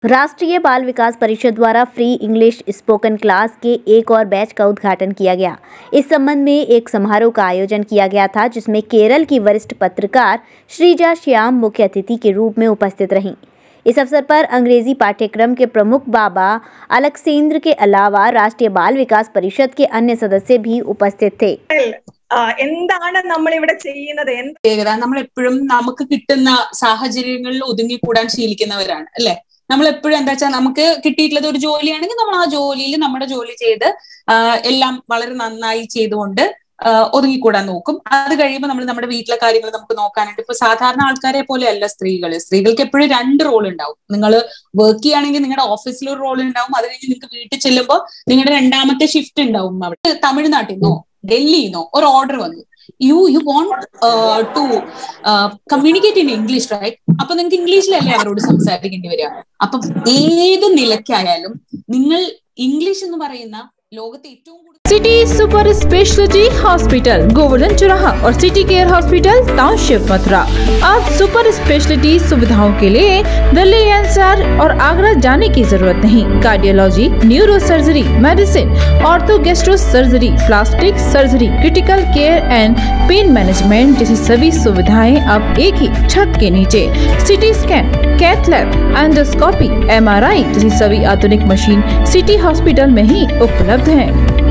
राष्ट्रीय बाल विकास परिषद द्वारा फ्री इंग्लिश स्पोकन क्लास के एक और बैच का उद्घाटन किया गया। इस संबंध में एक समारोह का आयोजन किया गया था, जिसमें केरल की वरिष्ठ पत्रकार श्रीजा श्याम मुख्य अतिथि के रूप में उपस्थित रहीं। इस अवसर पर अंग्रेजी पाठ्यक्रम के प्रमुख बाबा अलक्सेंद्र के अलावा राष्ट्रीय बाल विकास परिषद के अन्य सदस्य भी उपस्थित थे। എന്താണ് നമ്മൾ ഇവിടെ ചെയ്യുന്നത്? നമ്മൾ എപ്പോഴും നമുക്ക് കിട്ടുന്ന സാഹചര്യങ്ങളിൽ ഒതുങ്ങിക്കൂടാൻ ശീലിക്കുന്നവരാണ് അല്ലെ? നമ്മൾ എപ്പോഴും എന്താ വെച്ചാൽ നമുക്ക് കിട്ടിയിട്ടുള്ളത് ഒരു ജോലിയാണെങ്കിൽ നമ്മൾ ആ ജോലിയിൽ നമ്മുടെ ജോലി ചെയ്ത് എല്ലാം വളരെ നന്നായി ചെയ്തുകൊണ്ട് ഒതുങ്ങിക്കൂടാൻ നോക്കും. അത് കഴിയുമ്പോൾ നമ്മൾ നമ്മുടെ വീട്ടിലെ കാര്യങ്ങൾ നമുക്ക് നോക്കാനായിട്ട് ഇപ്പൊ സാധാരണ ആൾക്കാരെ പോലെ അല്ല സ്ത്രീകൾക്ക് എപ്പോഴും 2 റോൾ ഉണ്ടാവും. നിങ്ങൾ വർക്ക് ചെയ്യുകയാണെങ്കിൽ നിങ്ങളുടെ ഓഫീസിൽ ഒരു റോൾ ഉണ്ടാവും, അത് കഴിഞ്ഞ് നിങ്ങൾക്ക് വീട്ടിൽ ചെല്ലുമ്പോൾ നിങ്ങളുടെ 2ാമത്തെ ഷിഫ്റ്റ് ഉണ്ടാവും. അവിടെ തമിഴ്നാട്ടിൽ നിന്നോ ഡൽഹിന്നോ ഒരു ഓർഡർ വന്നു, you want to communicate in English, right? അപ്പൊ നിങ്ങൾക്ക് ഇംഗ്ലീഷിലല്ലേ അവരോട് സംസാരിക്കേണ്ടി വരിക. അപ്പം ഏത് നിലയ്ക്കായാലും നിങ്ങൾ ഇംഗ്ലീഷ് എന്ന് പറയുന്ന ലോകത്തെ ഏറ്റവും city super speciality hospital Govardhan चौराहा और city care hospital township Mathura. अब सुपर स्पेशलिटी सुविधाओं के लिए दिल्ली एनसीआर और आगरा जाने की जरूरत नहीं। Cardiology, neuro surgery, medicine, ortho gastro surgery, plastic surgery, critical care and pain management जैसी सभी सुविधाएं अब एक ही छत के नीचे। City scan, cath lab, endoscopy, MRI जैसी सभी आधुनिक मशीन सिटी हॉस्पिटल में ही उपलब्ध हैं।